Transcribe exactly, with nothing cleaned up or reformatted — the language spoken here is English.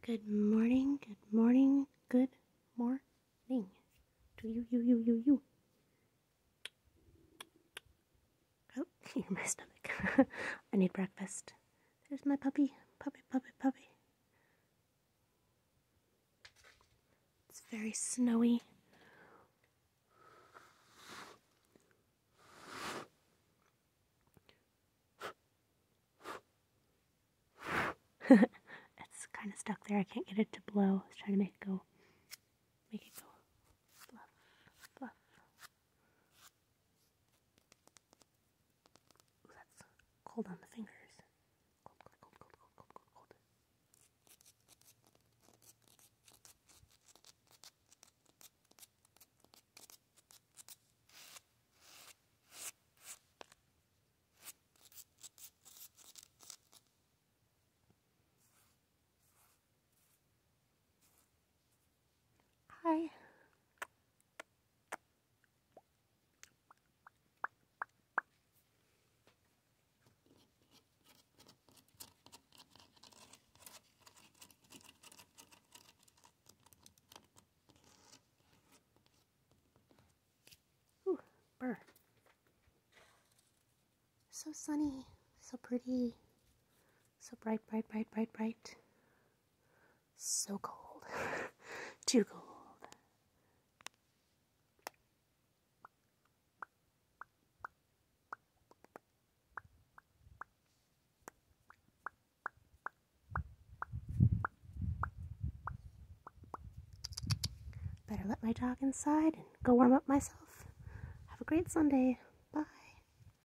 Good morning, good morning, good morning to you, you, you, you, you. Oh, you're my stomach. I need breakfast. There's my puppy, puppy, puppy, puppy. It's very snowy. It's kind of stuck there. I can't get it to blow. I was trying to make it go. Make it go. Fluff, fluff. Ooh, that's cold on the fingers. Cold, cold, cold, cold, cold, cold, cold, cold. Hi. Ooh, burr. So sunny, so pretty, so bright, bright, bright, bright, bright. So cold. Too cold. Better let my dog inside and go warm up myself. Have a great Sunday.